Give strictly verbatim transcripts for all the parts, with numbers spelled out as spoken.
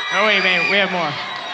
Oh wait, man, we have more.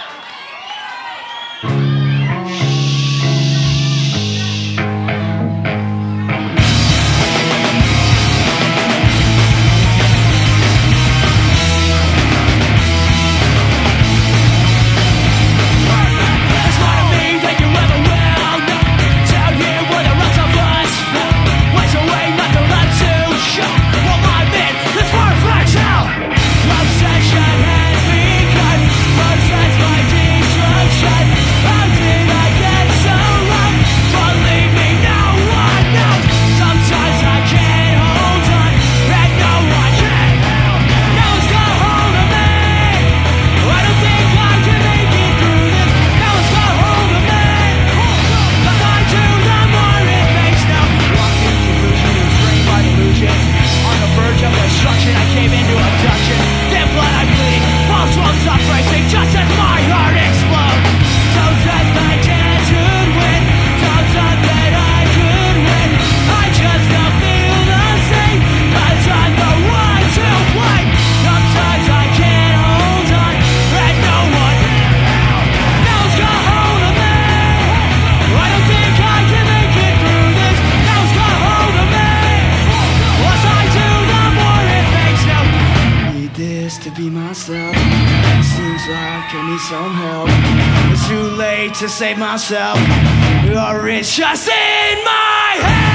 To be myself, seems like I need some help. It's too late to save myself, or it's just in my head.